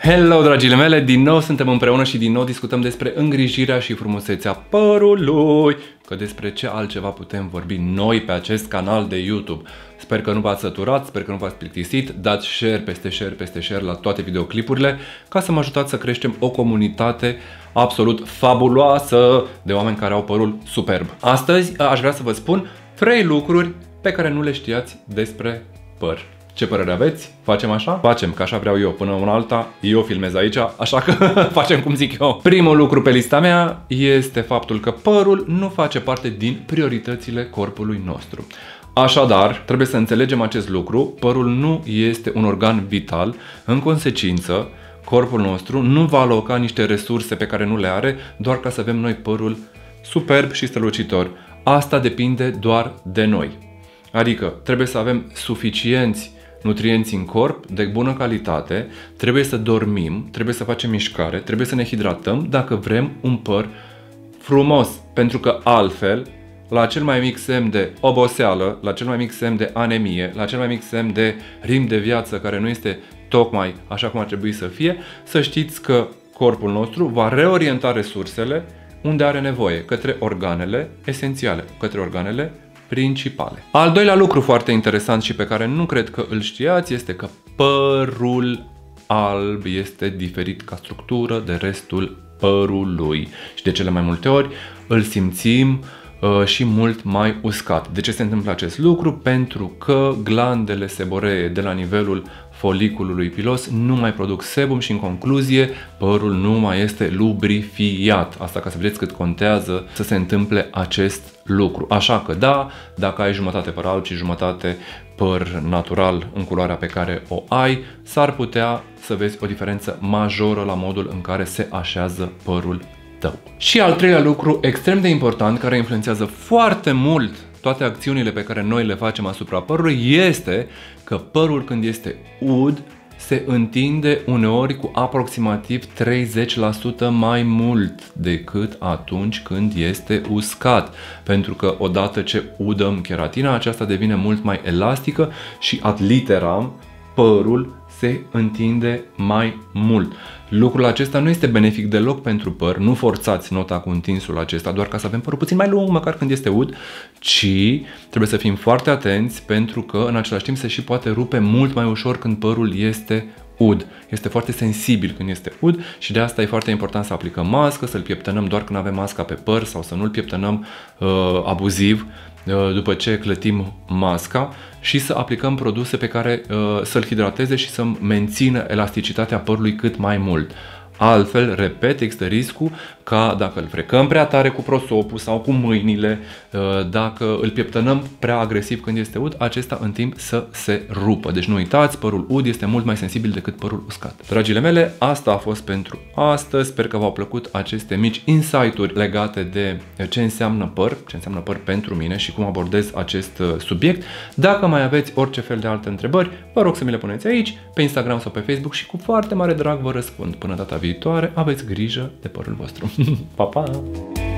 Hello, dragile mele! Din nou suntem împreună și din nou discutăm despre îngrijirea și frumusețea părului. Că despre ce altceva putem vorbi noi pe acest canal de YouTube. Sper că nu v-ați săturat, sper că nu v-ați plictisit. Dați share peste share peste share la toate videoclipurile ca să mă ajutați să creștem o comunitate absolut fabuloasă de oameni care au părul superb. Astăzi aș vrea să vă spun 3 lucruri pe care nu le știați despre păr. Ce părere aveți? Facem așa? Facem, că așa vreau eu. Până una alta, eu filmez aici, așa că facem cum zic eu. Primul lucru pe lista mea este faptul că părul nu face parte din prioritățile corpului nostru. Așadar, trebuie să înțelegem acest lucru. Părul nu este un organ vital. În consecință, corpul nostru nu va aloca niște resurse pe care nu le are doar ca să avem noi părul superb și strălucitor. Asta depinde doar de noi. Adică trebuie să avem suficienți nutrienți în corp de bună calitate, trebuie să dormim, trebuie să facem mișcare, trebuie să ne hidratăm dacă vrem un păr frumos. Pentru că altfel, la cel mai mic semn de oboseală, la cel mai mic semn de anemie, la cel mai mic semn de ritm de viață care nu este tocmai așa cum ar trebui să fie, să știți că corpul nostru va reorienta resursele unde are nevoie, către organele esențiale, către organele principale. Al doilea lucru foarte interesant și pe care nu cred că îl știați este că părul alb este diferit ca structură de restul părului și de cele mai multe ori îl simțim și mult mai uscat. De ce se întâmplă acest lucru? Pentru că glandele seboree de la nivelul foliculului pilos nu mai produc sebum și în concluzie părul nu mai este lubrifiat. Asta ca să vedeți cât contează să se întâmple acest lucru. Așa că da, dacă ai jumătate păr alb și jumătate păr natural în culoarea pe care o ai, s-ar putea să vezi o diferență majoră la modul în care se așează părul tău. Și al treilea lucru extrem de important care influențează foarte mult toate acțiunile pe care noi le facem asupra părului este că părul când este ud se întinde uneori cu aproximativ 30% mai mult decât atunci când este uscat. Pentru că odată ce udăm keratina, aceasta devine mult mai elastică și ad literam părul se întinde mai mult. Lucrul acesta nu este benefic deloc pentru păr, nu forțați nota cu întinsul acesta doar ca să avem părul puțin mai lung, măcar când este ud, ci trebuie să fim foarte atenți pentru că în același timp se și poate rupe mult mai ușor când părul este ud. Este foarte sensibil când este ud și de asta e foarte important să aplicăm mască, să-l pieptănăm doar când avem masca pe păr sau să nu-l pieptănăm abuziv după ce clătim masca și să aplicăm produse pe care să-l hidrateze și să mențină elasticitatea părului cât mai mult. Altfel, repet, există riscul ca dacă îl frecăm prea tare cu prosopul sau cu mâinile, dacă îl pieptănăm prea agresiv când este ud, acesta în timp să se rupă. Deci nu uitați, părul ud este mult mai sensibil decât părul uscat. Dragile mele, asta a fost pentru astăzi. Sper că v-au plăcut aceste mici insight-uri legate de ce înseamnă păr pentru mine și cum abordez acest subiect. Dacă mai aveți orice fel de alte întrebări, vă rog să mi le puneți aici, pe Instagram sau pe Facebook și cu foarte mare drag vă răspund. Până data viitoare, aveți grijă de părul vostru. Pa, pa!